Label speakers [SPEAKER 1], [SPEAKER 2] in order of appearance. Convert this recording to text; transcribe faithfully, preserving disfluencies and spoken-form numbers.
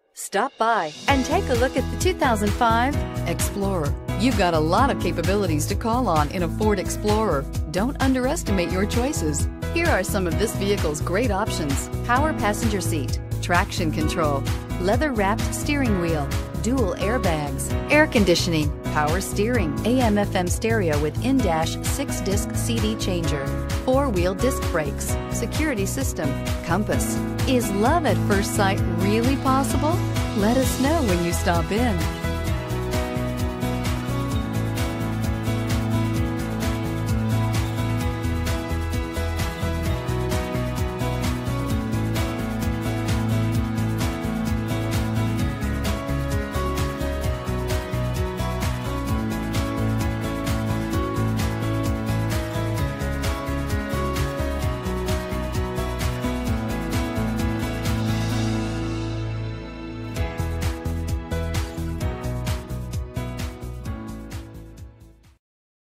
[SPEAKER 1] Stop by and take a look at the two thousand five Explorer. You've got a lot of capabilities to call on in a Ford Explorer. Don't underestimate your choices. Here are some of this vehicle's great options: power passenger seat, traction control, leather-wrapped steering wheel, dual airbags, air conditioning, power steering, A M F M stereo with in-dash six-disc C D changer, four-wheel disc brakes, security system, compass. Is love at first sight really possible? Let us know when you stop in.